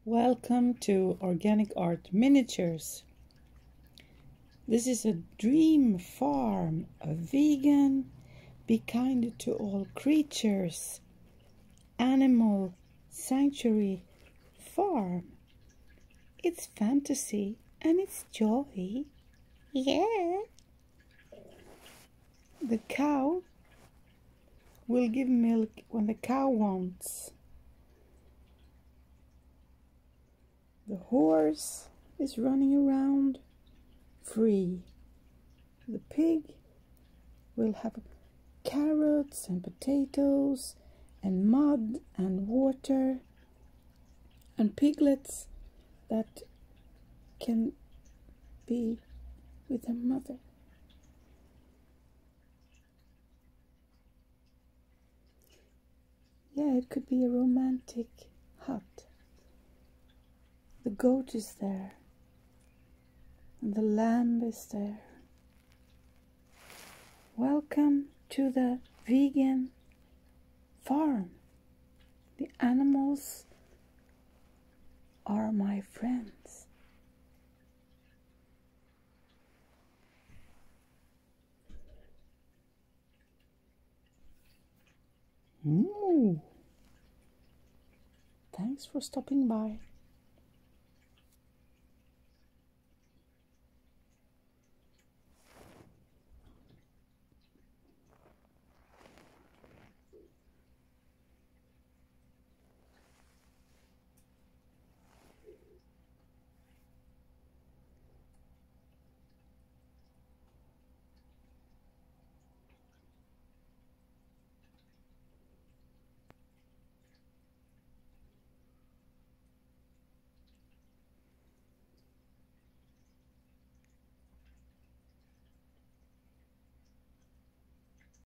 Welcome to Organic Art Miniatures. This is a dream farm, a vegan, be kind to all creatures, animal sanctuary farm. It's fantasy and it's joy. Yeah. The cow will give milk when the cow wants. The horse is running around free. The pig will have carrots and potatoes and mud and water and piglets that can be with their mother. Yeah, it could be a romantic hut. The goat is there, and the lamb is there. Welcome to the vegan farm. The animals are my friends. Thanks for stopping by.